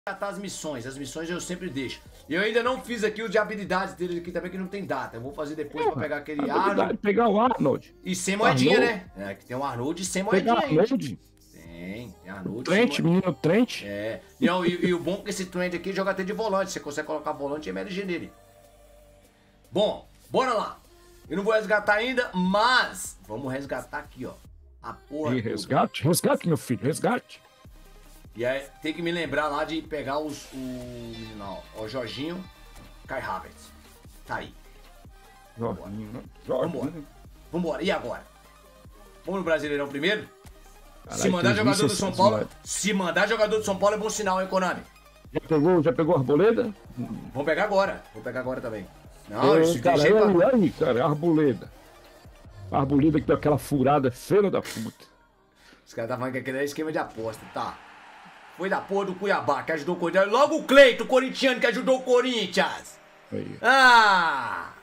as missões eu sempre deixo. E eu ainda não fiz aqui o de habilidades dele aqui também, que não tem data. Eu vou fazer depois pra pegar aquele Arnold. Pegar o Arnold. E sem moedinha, né? É, que tem um Arnold sem moedinha aí. Arnold? Tem Arnold. Trent, menino Trent. É. Não, e o bom é que esse Trent aqui joga até de volante. Você consegue colocar volante e MLG nele. Bom, bora lá. Eu não vou resgatar ainda, mas vamos resgatar aqui, ó. A porra. E resgate, meu filho, resgate. E aí tem que me lembrar lá de pegar o Jorginho, Kai Havertz. Tá aí. Jorginho. Vambora. E agora? Vamos no Brasileirão primeiro? Caralho, se mandar jogador do São Paulo, é bom sinal, hein, Konami? Já pegou a arboleda? Vamos pegar agora. Vou pegar agora também. Não, isso cara, deixei pra... aí, cara, arboleda. Arboleda que deu aquela furada feira da puta. Os caras estavam falando que aquele é esquema de aposta, tá? Foi da porra do Cuiabá, que ajudou o Corinthians. Logo o Cleito, corintiano, que ajudou o Corinthians. Aí. Ah!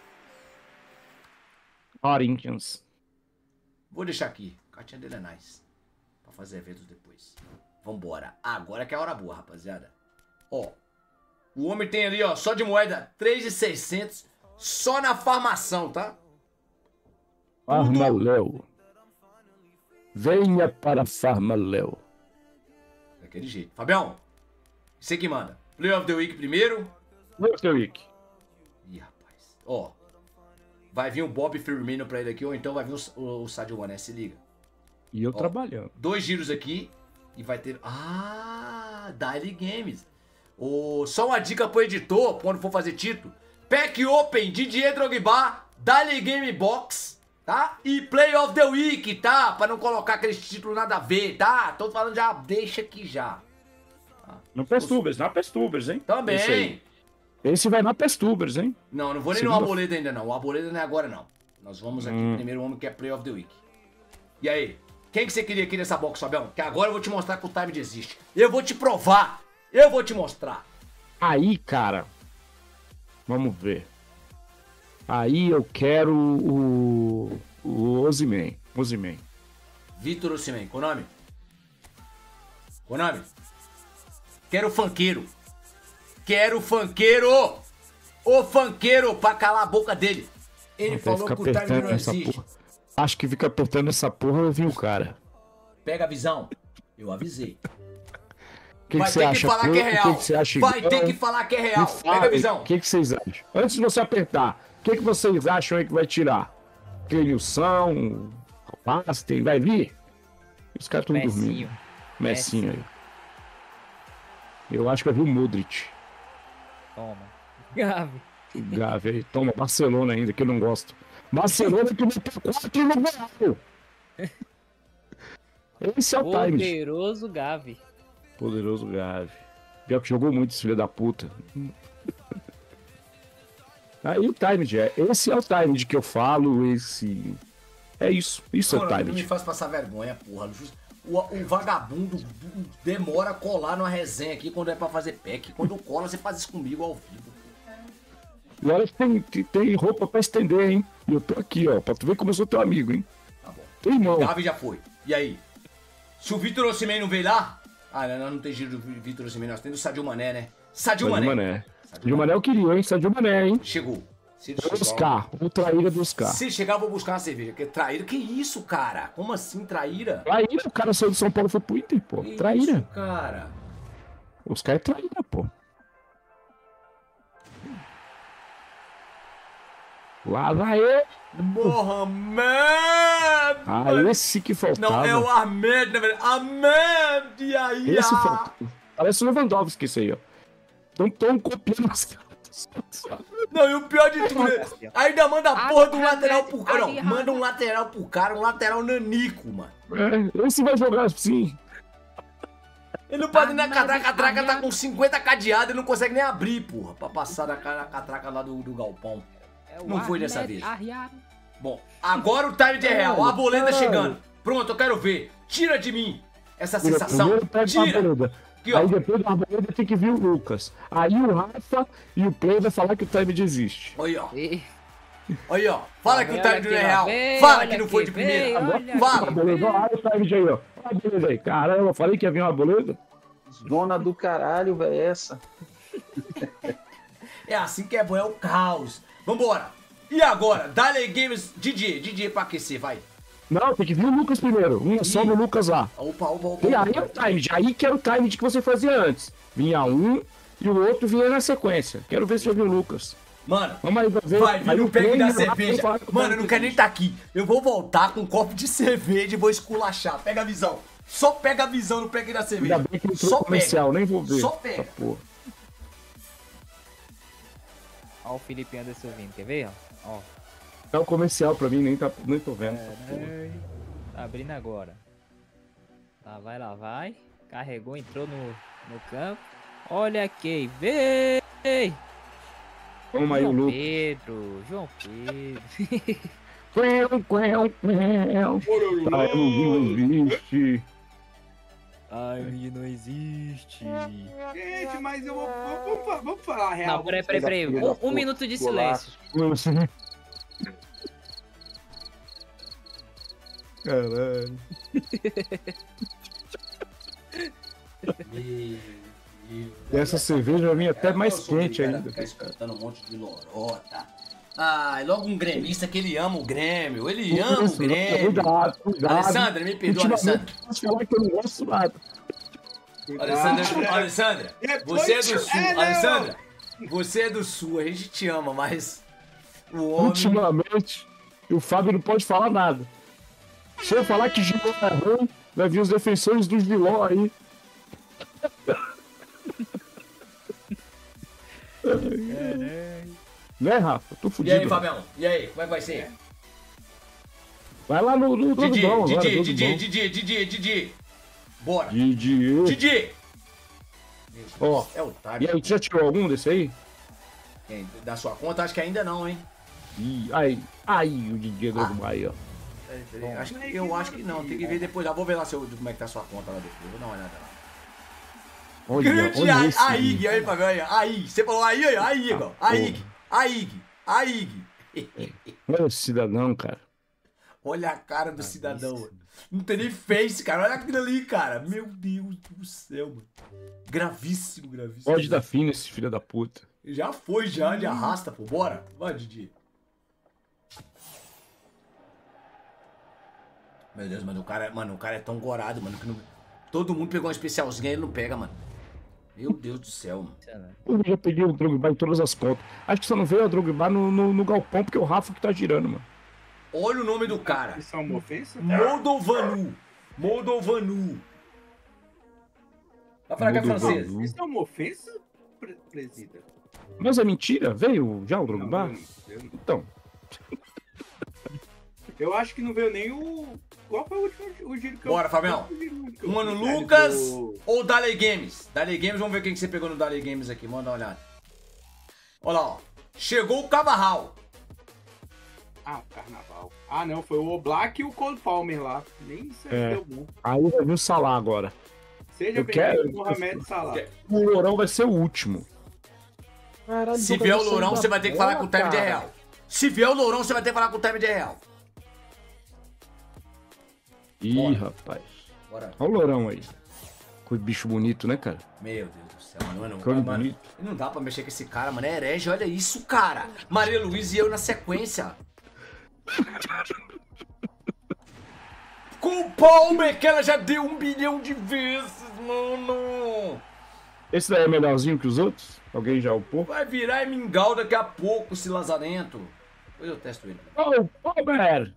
Corinthians. Vou deixar aqui. A cartinha dele é nice. Pra fazer eventos depois. Vambora. Agora que é a hora boa, rapaziada. Ó. O homem tem ali, ó, só de moeda, 3.600. Só na farmação, tá? Farmaléu. Venha para Farmaléu. Daquele jeito. Fabião, você que manda. Play of the Week primeiro. Play of the Week. Ih, rapaz. Ó. Vai vir o Bob Firmino pra ele aqui, ou então vai vir o Sadio Mané, se liga. E eu trabalhando. 2 giros aqui. E vai ter... Ah, Daily Games. Só uma dica pro editor, quando for fazer título. Pack Open, Didier Drogba, Daily Game Box, tá? E Play of the Week, tá? Pra não colocar aqueles títulos nada a ver, tá? Tô falando já, deixa aqui já. Tá? No Pestubers, na Pestubers, hein? Também. Esse vai na Pestubers, hein? Não vou nem no Arboleda ainda não. O Arboleda não é agora não. Nós vamos aqui primeiro o homem que é Play of the Week. E aí? Quem que você queria aqui nessa box, Fabião? Que agora eu vou te mostrar que o time existe. Eu vou te provar. Eu vou te mostrar. Aí, cara. Vamos ver. Aí eu quero o Osimhen. Vitor Osimhen. Konami. Quero o funkeiro. O funkeiro pra calar a boca dele. Ele falou que o time não existe. Porra. Acho que fica apertando essa porra, eu vi o cara. Pega a visão. Eu avisei. Vai ter que falar que é real. Vai ter que falar que é real. Pega a visão. O que vocês acham? Antes de você apertar, o que vocês acham aí que vai tirar? Clenilson, Pasten, vai vir? Os caras estão dormindo. Messinho aí. Eu acho que vai vir o Modric. Toma. Gavi aí. Toma, Barcelona ainda, que eu não gosto. Barcelona que meteu 4 no Real. Esse é o time. Poderoso Gavi. Pior que jogou muito esse filho da puta. Aí o time, esse é o time que eu falo, esse... É isso, isso é o time. Não me faz passar vergonha, porra. O vagabundo demora a colar numa resenha aqui quando é pra fazer pack. Quando cola, você faz isso comigo ao vivo. E olha que tem roupa pra estender, hein? E eu tô aqui, ó, pra tu ver como eu sou teu amigo, hein? Tá bom. Tem irmão. Gavi já foi. E aí? Se o Vitor Osimhen não veio lá... Ah, não tem giro do Vitor Osimhen, nós temos o Sadio Mané, né? Sadio Mané eu queria, hein? Sadio Mané, hein? Chegou. Oscar, o traíra do Oscar. Se chegar, eu vou buscar uma cerveja. Que traíra? Que isso, cara? Como assim, traíra? Traíra, o cara saiu do São Paulo e foi pro Inter, pô. Que traíra. Isso, cara? Oscar é traíra, pô. Lá vai ele. Mohamed! Ah, esse que faltava. Não, é o Ahmed, na verdade. Ahmed! E aí? Esse faltava. Parece o Lewandowski, isso aí, ó. Tão copiando as cartas. Não, e o pior de tudo, ainda manda a porra do lateral pro cara. Não, manda um lateral pro cara, um lateral nanico, mano. Esse vai jogar assim. Ele não pode ir na catraca, tá com 50 cadeados e não consegue nem abrir, porra, pra passar na catraca lá do galpão. Não foi dessa vez. Bom, agora o time é real. A Arboleda chegando. Pronto, eu quero ver. Tira de mim essa sensação. Tira. Aqui, aí depois da Arboleda tem que vir o Lucas. Aí o Rafa e o Play vai falar que o time desiste. Aí, ó. Aí, ó. Fala que o time não é real. Fala que não foi de primeira. Fala. Olha o time aí, ó. Olha a Arboleda aí. Caramba, eu falei que ia vir uma Arboleda. Zona do caralho, velho, essa. É assim que é bom, é o caos. Vambora. E agora? Dale Games, DJ pra aquecer, vai. Não, tem que vir o Lucas primeiro. Só no Lucas lá. Opa. E aí é o time. Aí que era o time que você fazia antes. Vinha um e o outro vinha na sequência. Quero ver se já viu o Lucas. Mano, vamos aí, vai vir o pegue da treino lá, cerveja. Mano, eu não quero nem estar aqui. Eu vou voltar com um copo de cerveja e vou esculachar. Pega a visão. Só pega a visão no pegue da cerveja. Ainda bem que entrou Só comercial, pega. nem vou ver. Só pega. Essa porra. Ó o Felipe Anderson vindo, quer ver? Ó. É o comercial pra mim, nem tô vendo. Tá abrindo agora. Lá vai. Carregou, entrou no campo. Olha quem veio! Vamos aí, o Lucas. João Pedro. Tá, não existe. Ai, não existe. Gente, mas vamos falar a real. Não, peraí. Um minuto de silêncio. Caralho. E essa cerveja vai vir até mais quente ainda. Ficar escutando um monte de lorota. Ah, logo um gremista que ele ama o Grêmio. Ele ama o Grêmio. Cuidado. Alessandra, me perdoa, Alessandra. Posso falar que eu não gosto nada. Alessandra, você é do Sul. Alessandra, você é do Sul. A gente te ama, mas o homem... Ultimamente, o Fábio não pode falar nada. Se eu falar que Giló é ruim, vai vir os defensores do Giló aí. Né, Rafa? Tô E fudido. aí, Fabião? E aí, como é que vai ser? Vai lá no Didi. Bora. Didi. Didi. Ó, É otário. e aí, você já tirou algum desse aí? Da sua conta, acho que ainda não, hein? Ih, aí, o Didi do Bahia, ó. Eu acho que não, tem que ver depois. Já vou ver lá como é que tá a sua conta lá depois. Vou dar uma olhada lá. Grande Aig, aí, Fabião. Aí, você falou aí, Igor. Aig. Olha o cidadão, cara. Olha a cara do cidadão, mano. Não tem nem face, cara. Olha aquilo ali, cara. Meu Deus do céu, mano. Gravíssimo. Pode dar fim nesse filho da puta. Já foi, de arrasta, pô. Bora. Vai, Didi. Meu Deus, mano, o cara é tão gorado, mano, que não... Todo mundo pegou um especialzinho e ele não pega, mano. Meu Deus do céu, mano. Eu já peguei o Drogba em todas as contas. Acho que só não veio a Drogba no galpão, porque é o Rafa que tá girando, mano. Olha o nome do cara. Isso é uma ofensa? Moldovanu. Vai falar que é francês. Isso é uma ofensa, presida? Mas é mentira? Veio já o Drogba? Não. Então. Eu acho que não veio nem o... Qual foi o último giro que eu... Bora, Fabião. Uma no Lucas ou Dale Games? Dale Games, vamos ver quem que você pegou no Dale Games aqui. Manda uma olhada. Olha lá, ó. Chegou o Cavarral. Ah, o Carnaval. Ah, não, foi o Oblak e o Cole Palmer lá. Nem isso aí deu bom. Aí vai vir o Salah agora. Seja bem-vindo, Mohamed Salah. O Lourão vai ser o último. Caralho, Se vier o Lourão, você vai ter que falar com o time de real. Se vier o Lourão, você vai ter que falar com o time de real. Ih, Bora. rapaz. Bora. Olha o Lourão aí. Que bicho bonito, né, cara? Meu Deus do céu, mano. Cano Mano, bonito. não dá pra mexer com esse cara, mano. É herege, olha isso, cara. Maria Luísa e eu na sequência. Com o Palmer, que ela já deu 1 bilhão de vezes, mano. Esse daí é melhorzinho que os outros? Alguém já upou? Vai virar mingau daqui a pouco, esse lazarento. Depois eu testo ele. Oh, Palmer!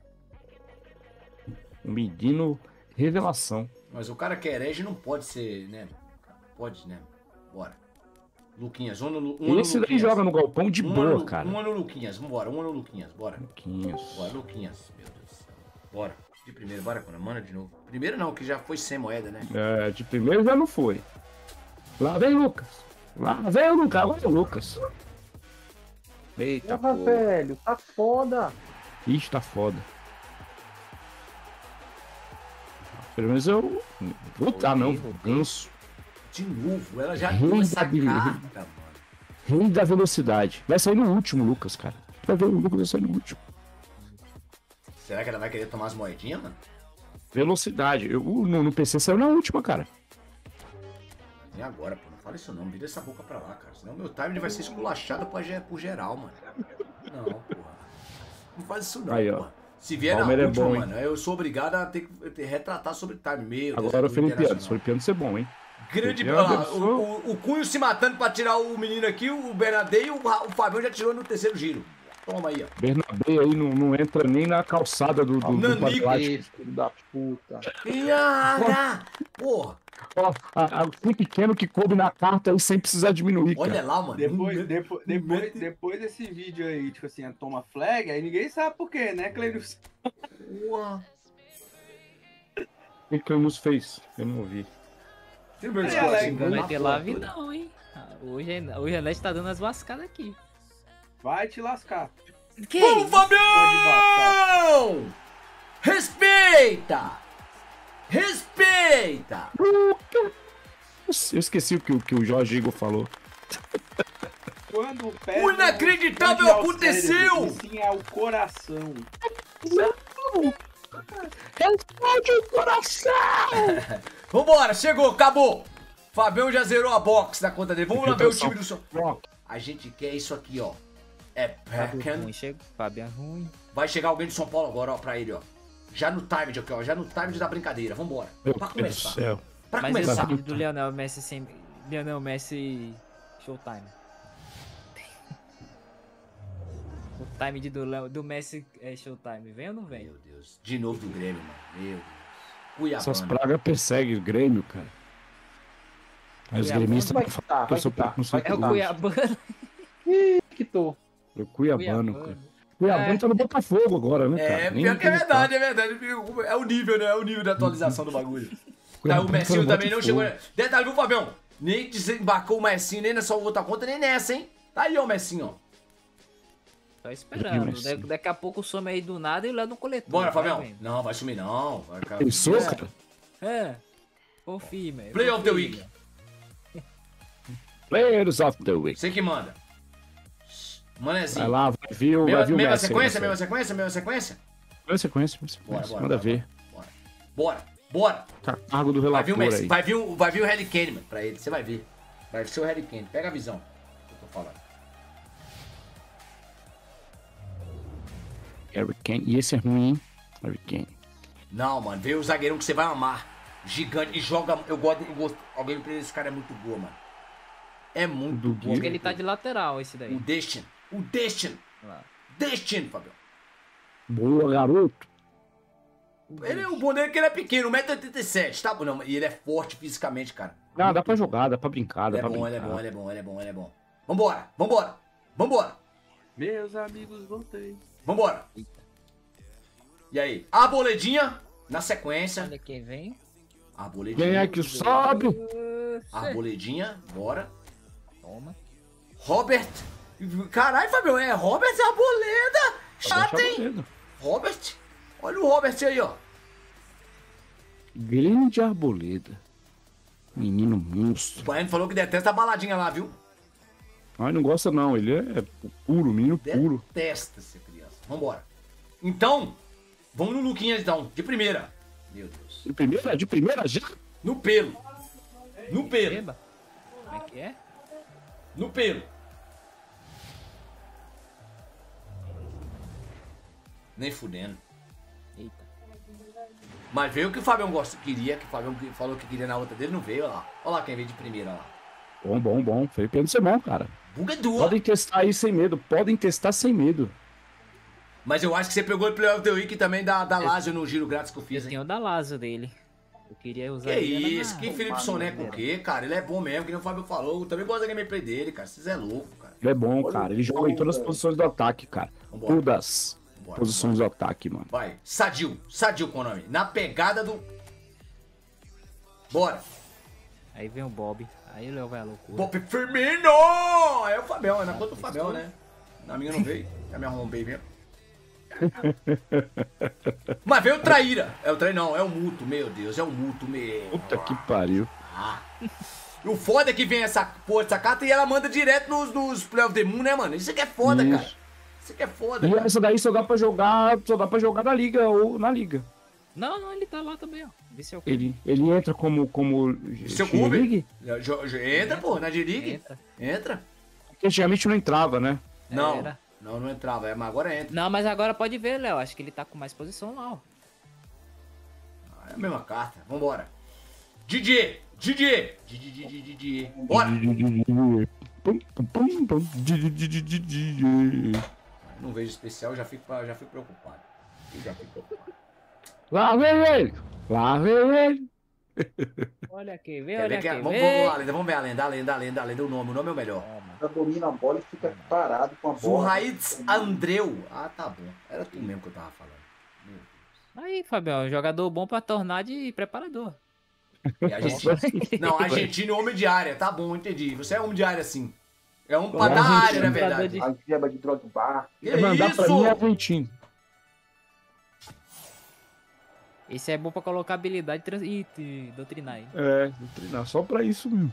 Um menino revelação. Mas o cara que é herege não pode ser, né? Pode, né? Bora. Luquinhas, um no Esse daí Luquinhas. joga no galpão de boa, cara. Um no Luquinhas, vambora. Um no Luquinhas, bora. Luquinhas. Bora, Luquinhas. Meu Deus do céu. Bora. De primeiro, bora, quando manda de novo. Primeiro não, que já foi sem moeda, né? É, de primeiro já não foi. Lá vem o Lucas. Lá vem o Lucas. Olha o Lucas. Eita, Porra, porra. velho, tá foda. Ixi, tá foda. Pelo menos eu... Puta, não. Ganso. De novo, ela já Rei deu essa da beleza. carta, mano. Rei da velocidade. Vai sair no último, Lucas, cara. Vai ver o Lucas vai sair no último. Será que ela vai querer tomar as moedinhas, mano? Velocidade. No PC saiu na última, cara. Vem agora, pô. Não fala isso não. Vira essa boca pra lá, cara. Senão meu time vai ser esculachado por geral, mano. Não, porra. Não faz isso não, Aí, ó. porra. Se vier na Palmeiras é última, bom, hein? mano, eu sou obrigado a ter que retratar sobre time. Meu Deus, Agora o do Felipe Internacional. Anderson. Felipe Anderson é bom, hein? Grande. Felipe Olha lá, Anderson. o Cunho se matando pra tirar o menino aqui, o Bernadette e o Fabião já tirou no terceiro giro. Toma aí, ó. Bernabé aí não entra nem na calçada do Nanico. Atlético. Filho da puta. Iara! Porra! Ó, o pequeno que coube na carta aí sem precisar diminuir, Olha cara. lá, mano. Depois desse vídeo aí, tipo assim, a toma flag, aí ninguém sabe por quê, né, Cleiton? Uau. O que o Mus fez? Eu não ouvi. Você não viu esse É, cara Alex, xingando Não a vai ter porra live toda? não, hein? Hoje a net tá dando as lascadas aqui. Vai te lascar. Que Vamos, isso? Fabião! Respeita! Respeita! Eu esqueci o que o Jorge Igor falou. Quando pega O inacreditável não é o aconteceu! cérebro, e sim é o coração. Responde o coração! Vambora, chegou, acabou! Fabião já zerou a box na conta dele. Vamos lá ver o time do São Ó, A gente quer isso aqui, ó. É Fábio Pecan. ruim, chega. Fábio é ruim. Vai chegar alguém de São Paulo agora, ó, pra ele, ó. Já no time aqui, ó. Já no time da brincadeira. Vambora. Meu Pra Deus do começar. céu. Pra Mas começar. esse vídeo do Lionel Messi sem. Lionel Messi Showtime. O time do Messi é Showtime. Vem ou não vem? Meu Deus. De novo do Grêmio, mano. Meu Deus. Essas Cuiabá. pragas perseguem o Grêmio, cara. Aí os Cuiabá. gremistas Vai não quitar, falam que eu vai sou quitar, não sou vai É o Tá. Cuiabano. Que tô. eu Cuiabano, Cuiabano. cara. Cuiabano tá no Botafogo agora, né, cara? É, Nem pior que é tem verdade, é verdade. É o nível, né? É o nível da atualização do bagulho. Tá, Cuiabano o Messinho tá no também não Botafogo. chegou. Detalhe, viu, Fabião? Nem desembarcou o Messinho, nem nessa outra conta, nem nessa, hein? Tá aí, ó, o Messinho, ó. Tô esperando. Messi. Daqui a pouco some aí do nada e lá no coletor. Bora, vai Fabião. vendo. Não, vai sumir não. Vai, cara. Pensou, É. cara? É. Confia, velho. Play of the confia. Week. Players of the Week. Você que manda. Manezinho. Vai lá, vai vir o Mesma Messi. sequência, aí, mesma sequência, mesma sequência? Mesma sequência, mesma Bora, sequência. bora. Manda bora, ver. Bora, bora. Bora. Tá a cargo do Vai vir o relator Messi, aí. vai vir o Harry Kane, mano, pra ele. Você vai ver. Vai ser o Harry Kane. Pega a visão. Que eu tô falando. Harry Kane. E esse é ruim, hein? Harry Kane. Não, mano. Vê o zagueirão que você vai amar. Gigante. E joga. Eu gosto. Alguém pra esse cara é muito boa, mano. É muito Do boa. Porque ele tá de lateral, esse daí. O Destin. O Destin. Lá. Destin, Fabião. Boa, garoto. Ele é o bom dele é que ele é pequeno, 1,87m, tá bom? Não, e ele é forte fisicamente, cara. Não, dá pra jogar, dá pra brincar, Ele dá é pra bom, brincar. ele é bom, ele é bom, ele é bom, ele é bom. Vambora, vambora, vambora, Meus amigos, voltei. vambora. E aí? A boledinha na sequência. Olha quem vem. A Quem boledinha. é que sobe? Arboledinha, bora. Toma. Robert. Caralho, Fabião, é Robert Arboleda. Chato, hein? Robert. Olha o Robert aí, ó. Grande Arboleda. Menino O monstro. Baiano falou que detesta a baladinha lá, viu? Ai, não gosta não, ele é puro, menino puro. Detesta essa criança. Vambora. Então, vamos no Luquinhas então, de primeira. Meu Deus. De primeira já? No pelo. No pelo. Eba. Como é que é? No pelo. Nem fudendo. Eita. Mas veio o que o Fabião queria, que o Fabião falou que queria na outra dele, não veio, olha lá. Olha lá quem veio de primeira, olha lá. Bom. Felipe Anderson é bom, cara. Bugador. Podem testar aí sem medo, podem testar sem medo. Mas eu acho que você pegou o Play of the Week também da Lazio no giro grátis que eu Eu fiz, hein? tenho o da Lazo dele. Eu queria usar Que ele isso, que Felipe Soneca o quê, cara? Ele é bom mesmo, que nem o Fábio falou. Eu também gosto da gameplay dele, cara. Vocês é louco, cara. Ele é bom, cara. Ele joga em todas as posições do ataque, cara. Vambora. Todas Vambora, posições do ataque, mano. Vai, Sadio com o nome. Na pegada do... Bora. Aí vem o Bob. Aí o Léo vai à loucura. Bob Firmino! É o Fabião, é na conta do Fabião, né? Na minha não veio, já me arrombei mesmo. Mas veio o Traíra. É o Traíra, não, é o Muto, meu Deus, é o Muto mesmo. Puta que pariu. E o foda é que vem essa porra dessa carta e ela manda direto nos Play of the Moon, né, mano? Isso aqui é foda, Isso. cara. Isso aqui é foda, E cara. essa daí só dá pra jogar na liga ou na liga. Não, ele tá lá também, ó. Vê se eu Ele entra como Seu G-League? Entra, pô, na G-League. Entra. Entra. Porque antigamente não entrava, né? Não, Era. não entrava, mas agora entra. Não, mas agora pode ver, Léo. Acho que ele tá com mais posição lá, ó. É a mesma carta, vambora. DJ. Bora. Não vejo especial, já fico preocupado. Lá vem ele! Olha aqui, vê, Quer olha ver aqui, que vamos ver a lenda, o nome é o melhor. Já domina a bola e fica parado com a bola. Zurraitz Andreu. Ah, tá bom. Era tu mesmo que eu tava falando. Meu Deus. Aí, Fabião, jogador bom pra tornar de preparador. E Argentina. Não, Argentina é homem de área. Tá bom, entendi. Você é homem de área, sim. É um pra dar área, na verdade. A gema de Drogba. Que Mandar pra mim é isso? argentino. Esse é bom pra colocar habilidade e doutrinar aí. É, vou treinar só pra isso mesmo.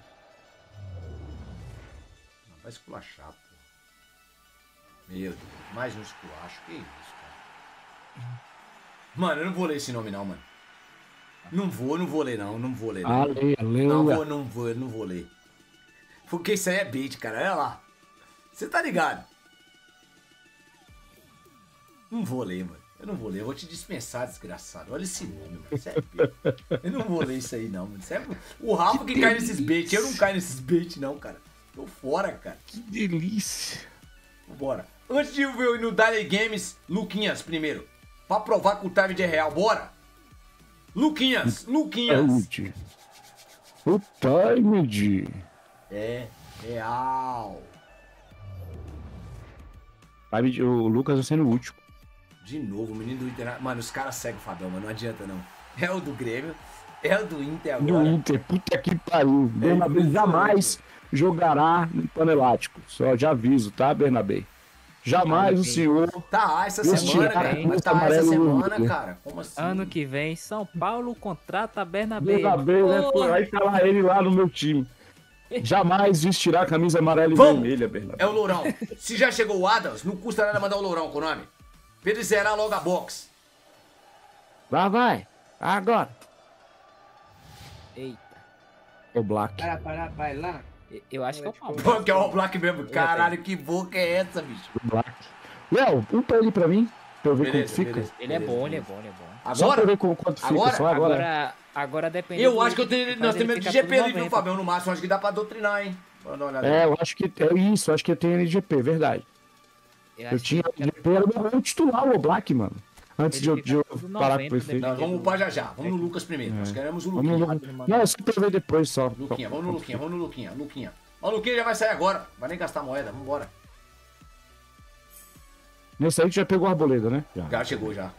Vai esculachar, pô. Meu Deus, mais um esculacho. Que isso, cara? Mano, eu não vou ler esse nome não, mano. Não vou ler não. Não vou, não vou ler. Porque isso aí é bait, cara. Olha lá. Você tá ligado? Não vou ler, mano. Eu não vou ler. Eu vou te dispensar, desgraçado. Olha esse nome, mano. Isso é bait. Eu não vou ler isso aí, não, mano. Isso é... O Rafa que cai nesses bait. Eu não caio nesses bait, não, cara. Tô fora, cara. Que delícia. Bora. Antes de eu ir no Daily Games, Luquinhas primeiro. Pra provar que o time é real. Bora. Luquinhas. O time É real. O Lucas vai ser no último. De novo, o menino do Inter. Mano, os caras seguem o Fabião, mano. Não adianta, não. É o do Grêmio. É o do Inter agora. Do Inter, puta que pariu. Bernabé jamais jogará no panelático. Só já aviso, tá, Bernabé? Jamais o senhor. Tá, essa Esse semana, time, cara. hein? Mas tá, essa Amarelo semana, vermelho. cara. Como assim? Ano que vem, São Paulo contrata Bernabé. Bernabé, né? Pô, Porra! aí tá lá ele lá no meu time. Jamais vestirá a camisa amarela e Vamos. vermelha, Bernabé. É o Lourão. Se já chegou o Adams, não custa nada mandar o Lourão com o nome. Pra ele zerar logo a box. Lá vai. Agora. Eita, O Black. Vai lá. eu acho que é o Paulo. Pô, que é o Black mesmo. Caralho, que boca é essa, bicho? O Black. Léo, upa ele pra mim. Pra eu ver Beleza, quanto fica. beleza. Ele é bom, ele é bom, ele é bom. Só pra Agora? ver quanto fica. Agora? Só agora. Agora depende. Eu acho que nós temos de GP ali, viu, Fábio? Fabião? No máximo, acho que dá pra doutrinar, hein? Vou dar uma olhada. É, eu acho que é isso. Acho que eu tenho NGP, verdade. Eu tinha NGP, era o meu titular, o Black, mano. Antes de eu parar com o efeito. Nós vamos upar já. Vamos no Lucas primeiro. Nós queremos o Vamos Luquinha. no... Não, só pra ver depois só. Luquinha, vamos no Luquinha. Ó, o Luquinha já vai sair agora. Vai nem gastar moeda, vambora. Nesse aí tu já pegou a arboleda, né? Já chegou, já.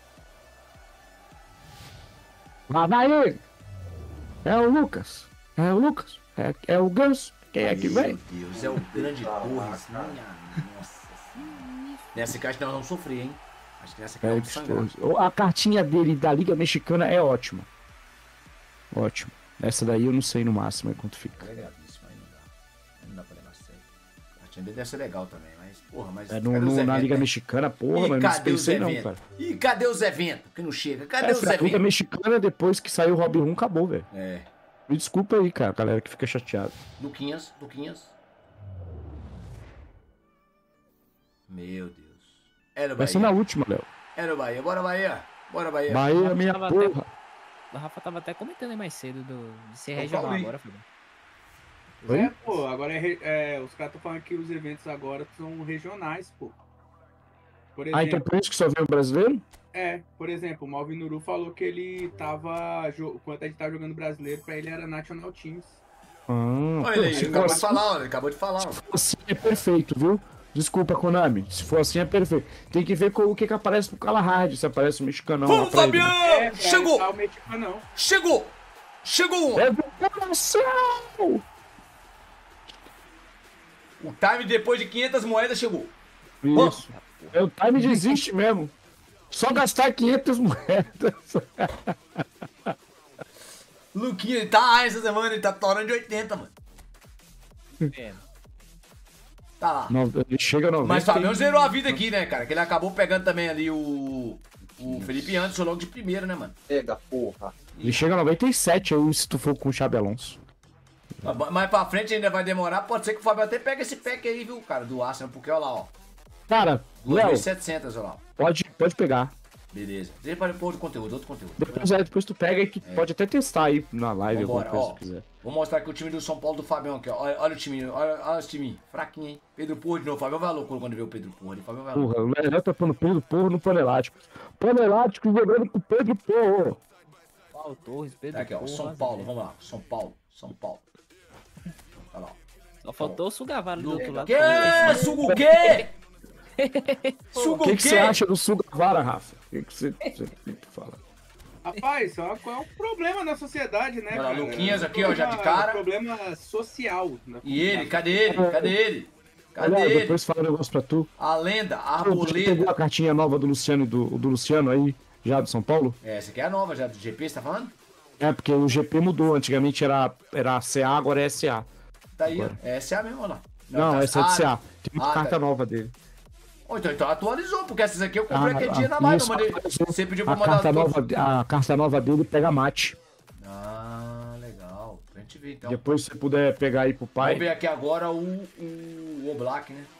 Lá vai ele! É o Lucas! É o Ganso! Quem é que vem? Meu Deus, é o grande Torres. Minha nossa senhora. Nessa caixa nós vamos sofrer, hein? Acho que nessa caixa vamos sangrar. A cartinha dele da Liga Mexicana é ótima. Ótimo. Essa daí eu não sei no máximo quanto fica. Legalíssimo, aí não dá. Não dá pra levar a sério. A cartinha dele deve ser legal também, mas, porra, mas. É cadê os na eventos, Liga né? Mexicana, porra, Ih, mas não cadê os dispensei não, eventos? cara. Ih, cadê os eventos? Que não chega? Cadê os A Liga eventos? Mexicana, depois que saiu o Robin Hood, acabou, velho. É. Me desculpa aí, cara, galera que fica chateada. Luquinhas. Meu Deus. Era o Vai ser na Bahia. última, Léo. Era o Bahia. Bora, Bahia. Bahia. Bahia, minha Tava porra. O Rafa tava até comentando aí mais cedo de ser Ô, regional Paulinho. agora, Fabião. Oi? É, pô, agora os caras estão falando que os eventos agora são regionais, pô. Por Ah, então exemplo, por isso que só veio o brasileiro? por exemplo, o Malvin Nuru falou que ele tava, enquanto a gente tava jogando brasileiro, pra ele era National Teams. Olha aí, se ele for acabou de assim, falar, ele acabou de falar. ó. se for assim é perfeito, viu? Desculpa, Konami. Se for assim é perfeito. Tem que ver com o que aparece no Kalahard. Se aparece o mexicanão lá Vamos, pra ele. Fabião! pra Chegou! evitar o mexicano, não. Chegou um! É do coração! O time depois de 500 moedas chegou. Isso. É, o time desiste mesmo. Só gastar 500 moedas. Luquinha, ele tá essa semana, ele tá torando de 80, mano. Tá lá. Não, ele chega a 90. Mas Fabião zerou a vida aqui, né, cara? Que ele acabou pegando também ali o O Felipe Anderson logo de primeira, né, mano? Pega, porra. Ele chega a 97 aí, se tu for com o Xabi Alonso. Mais pra frente ainda vai demorar. Pode ser que o Fábio até pegue esse pack aí, viu, cara, do Arsenal. Porque, olha lá, ó. Cara, Léo, 2.700, olha lá. pode pegar. Beleza. Deixa pra pôr outro conteúdo. Depois tu pega e que pode até testar aí na live, Vambora, alguma coisa ó. se quiser. Vou mostrar aqui o time do São Paulo do Fabião aqui, ó. Olha o time, olha esse time. Fraquinho, hein? Pedro Porro de novo. Fabião vai louco quando vê o Pedro Porro ali. Fabião vai louco. Porra, o melhor tá pondo Pedro Porro no pano elástico. Pano elástico jogando com o Pedro Porro. Paulo Torres, Pedro Tá aqui, ó. Porro, São Paulo, vamos lá. São Paulo. Olha lá, ó. Só faltou o Sugavara do outro lado. Que? Suga o quê? Suga O o que você quê? acha do Sugavara, Rafa? O que você fala? Rapaz, é um problema na sociedade, né, Olha lá, cara? Luquinhas É um aqui, ó, já de problema- cara. problema social. Né? E ele? Cadê ele? Cadê Olha, ele? depois fala um negócio pra tu. A lenda, a Tu pegou arboleda. a cartinha nova do Luciano, do Luciano aí, já do São Paulo? É, essa aqui é a nova já do GP, você tá falando? É, porque o GP mudou. Antigamente era CA, agora é SA. Tá aí, ó. Agora. É SA mesmo, olha lá. Não, tá- essa é de CA. Tem uma tá. carta nova dele. Ó, então atualizou, porque essas aqui eu comprei aquele dia na live. isso, Eu mandei. atualizou. Você pediu pra A mandar carta, todos. nova, a carta nova dele pega mate. Ah, legal. Pra gente ver então. Depois se você puder pegar aí pro pai. Vamos ver aqui agora o Oblak, né?